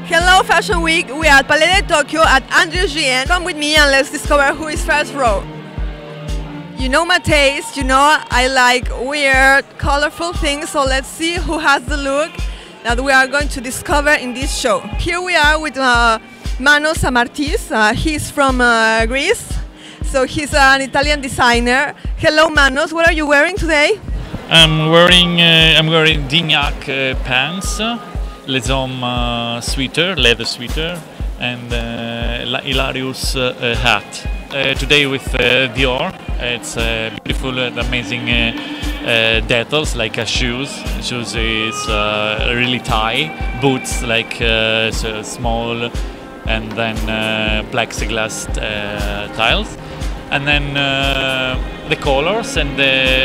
Hello Fashion Week, we are at Palais de Tokyo at Andrew Gien. Come with me and let's discover who is first row. You know my taste, you know I like weird, colorful things, so let's see who has the look that we are going to discover in this show. Here we are with Manos Amartis. He's from Greece, so he's an Italian designer. Hello Manos, what are you wearing today? I'm wearing Dignac pants, Les Hommes sweater, leather sweater, and Hilarious hat. Today with Dior. It's beautiful and amazing details like shoes. Shoes is really tight. Boots like so small, and then plexiglass tiles, and then the colors and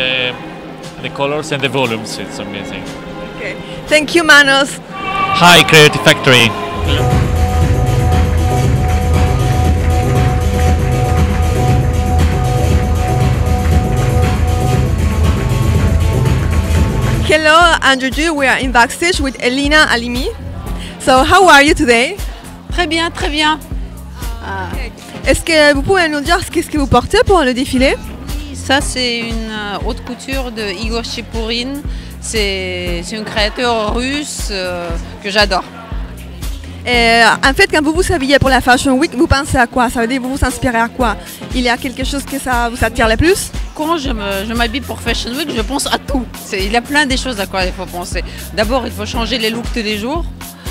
the volumes. It's amazing. Okay, thank you, Manos. Hi, Creative Factory. Hello, Andrew. We are in backstage with Elina Halimi. So, how are you today? Très bien, très bien. Est-ce que vous pouvez nous dire qu'est-ce que vous portez pour le défilé? Ça, c'est une haute couture de Igor Shepourin. C'est un créateur russe que j'adore. En fait, quand vous vous habillez pour la Fashion Week, vous pensez à quoi? Ça veut dire vous vous inspirez à quoi? Il y a quelque chose que ça vous attire le plus? Quand je m'habille pour Fashion Week, je pense à tout. Il y a plein de choses à quoi il faut penser. D'abord, il faut changer les looks tous les jours.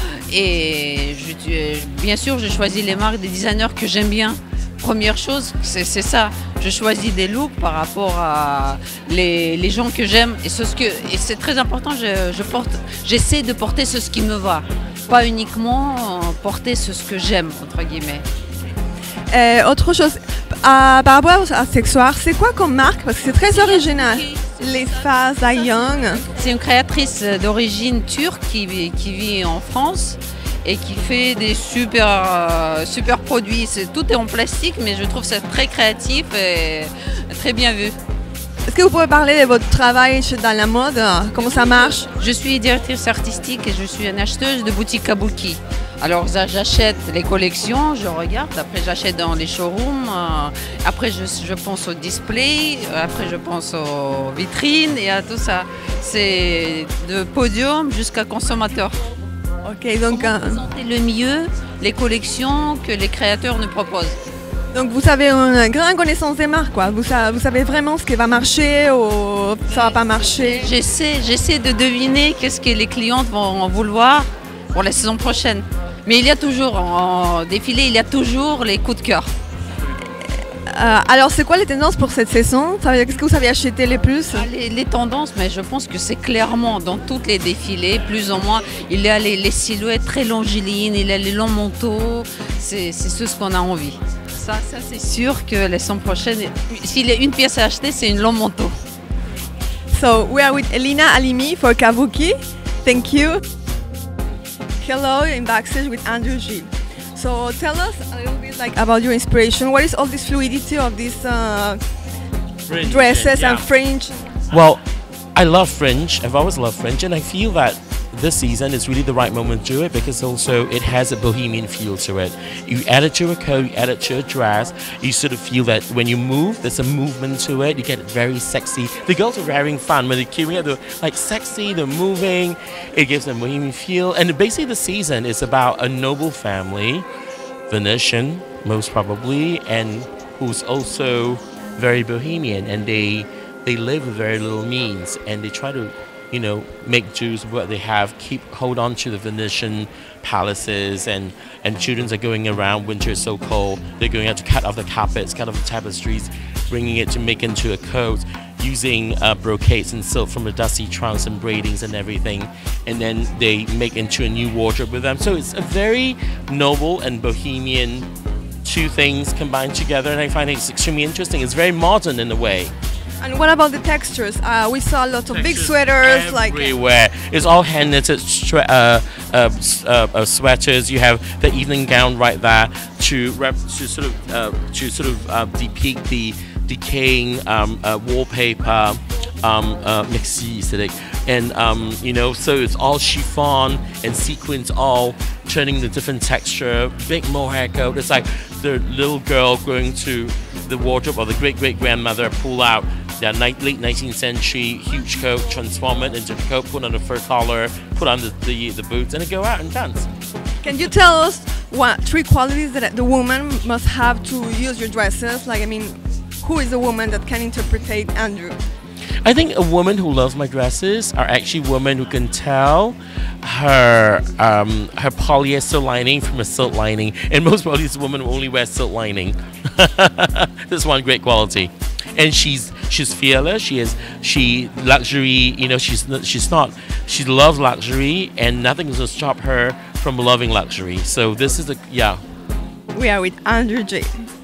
Et bien sûr, je choisis les marques des designers que j'aime bien. Première chose, c'est ça. Je choisis des looks par rapport à les gens que j'aime. Et c'est très important, j'essaie de porter ce qui me va. Pas uniquement porter ce que j'aime, entre guillemets. Autre chose, par rapport aux accessoires, c'est quoi comme marque? Parce que c'est très original. Les Faza Young. C'est une créatrice d'origine turque qui vit en France et qui fait des super produits. Tout est en plastique, mais je trouve ça très créatif et très bien vu. Est-ce que vous pouvez parler de votre travail dans la mode? Comment ça marche? Je suis directrice artistique et je suis une acheteuse de boutique Kabuki. Alors j'achète les collections, je regarde, après j'achète dans les showrooms, après je pense au display, après je pense aux vitrines et à tout ça. C'est de podium jusqu'à consommateur. Ok, donc présenter le mieux les collections que les créateurs nous proposent. Donc vous avez une grande connaissance des marques, quoi. Vous savez vraiment ce qui va marcher ou ça va pas marcher. J'essaie de deviner qu'est-ce que les clientes vont vouloir pour la saison prochaine. Mais il y a toujours, en défilé, il y a toujours les coups de cœur. Alors c'est quoi les tendances pour cette saison? Qu'est-ce que vous avez acheté les plus? Les tendances, mais je pense que c'est clairement dans tous les défilés, plus ou moins. Il y a les silhouettes très longilines, il y a les longs manteaux, c'est ce qu'on a envie. Ça c'est sûr que la saison prochaine, s'il y a une pièce à acheter, c'est une long manteau. So we are with Elina Halimi for Kabuki. Thank you. Hello, in backstage with Andrew G. So tell us a little bit about your inspiration. What is all this fluidity of these dresses and fringe? Well, I love fringe. I've always loved fringe, and I feel that this season is really the right moment to do it because also it has a bohemian feel to it. You add it to a coat, you add it to a dress, you sort of feel that when you move, there's a movement to it. You get very sexy. The girls are having fun when they're queuing up. They're like sexy, they're moving. It gives them a bohemian feel. And basically the season is about a noble family, Venetian most probably, and who's also very bohemian, and they live with very little means, and they try to make Jews what they have, hold on to the Venetian palaces, and children are going around, winter is so cold, they're going out to cut off the carpets, cut off the tapestries, bringing it to make into a coat, using brocades and silk from the dusty trunks and braidings and everything, and then they make into a new wardrobe with them. So it's a very noble and bohemian two things combined together, and I find it's extremely interesting. It's very modern in a way. And what about the textures? We saw a lot of big sweaters everywhere. It's all hand knitted sweaters. You have the evening gown right there to sort of depict the decaying wallpaper. Merci, c'est and you know, so it's all chiffon and sequins, all turning the different texture. Big mohair coat. It's like the little girl going to the wardrobe of the great grandmother, pull out their late 19th century huge coat, transform it into the coat, put on a fur collar, put on the boots, and go out and dance. Can you tell us what 3 qualities that the woman must have to use your dresses? Like, I mean, who is a woman that can interpret Andrew? I think a woman who loves my dresses are actually women who can tell her polyester lining from a silk lining, and most probably this woman will only wear silk lining. That's one great quality. And she's fearless. She luxury. You know, she loves luxury, and nothing is going to stop her from loving luxury. So this is yeah. We are with Andrew J.